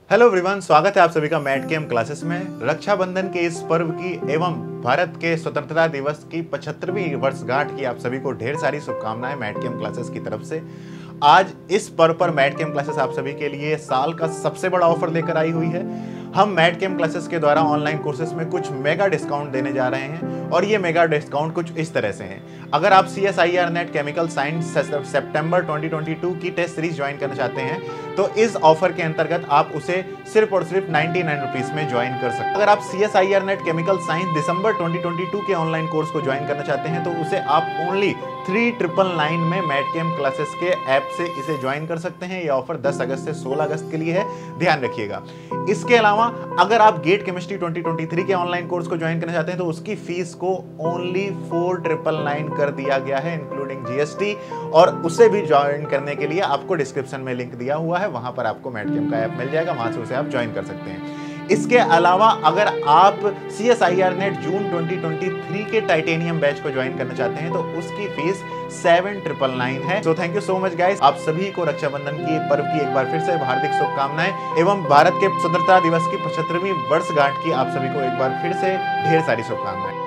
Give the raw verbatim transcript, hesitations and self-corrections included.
Hello everyone, स्वागत है आप सभी का मैट केम क्लासेस में। रक्षाबंधन के इस पर्व की एवं भारत के स्वतंत्रता दिवस की पचहत्तरवीं वर्षगांठ की आप सभी को ढेर सारी शुभकामनाएं मैट केम क्लासेस की तरफ से। आज इस पर्व पर मैट केम क्लासेस आप सभी के लिए साल का सबसे बड़ा ऑफर लेकर आई हुई है। हम मैट केम क्लासेस के द्वारा ऑनलाइन कोर्सेज में कुछ मेगा डिस्काउंट देने जा रहे हैं और ये मेगा डिस्काउंट कुछ इस तरह से हैं। अगर आप C S I R NET chemical science September twenty twenty two की टेस्ट सीरीज ज्वाइन करना चाहते हैं तो इस ऑफर के अंतर्गत आप उसे सिर्फ और सिर्फ नाइन्टी नाइन रुपीस में ज्वाइन कर सकते हैं। अगर आप C S I R NET chemical science December twenty twenty two के ऑनलाइन कोर्स को ज्वाइन करना चाहते हैं तो उसे आप ओनली थ्री ट्रिपल नाइन में मैट केम क्लासेस के ऐप से इसे ज्वाइन कर सकते हैं। यह ऑफर दस अगस्त से सोलह अगस्त के लिए है, ध्यान रखिएगा। इसके अलावा अगर आप GATE chemistry twenty twenty three के ऑनलाइन कोर्स को ज्वाइन करना चाहते हैं तो उसकी फीस को ओनली फोर ट्रिपल नाइन कर दिया गया है इंक्लूडिंग जीएसटी, और उसे भी ज्वाइन करने के लिए आपको डिस्क्रिप्शन में लिंक दिया हुआ है, वहां पर आपको मैट केम का ऐप मिल जाएगा, वहां से उसे आप ज्वाइन कर सकते हैं। इसके अलावा अगर आप C S I R NET June twenty twenty three के टाइटेनियम बैच को ज्वाइन करना चाहते हैं तो उसकी फीस सेवन ट्रिपल नाइन है। So thank you so much guys, आप सभी को रक्षाबंधन की पर्व की एक बार फिर से हार्दिक शुभकामनाएं एवं भारत के स्वतंत्रता दिवस की पचहत्तरवीं वर्षगांठ की आप सभी को एक बार फिर से ढेर सारी शुभकामनाएं।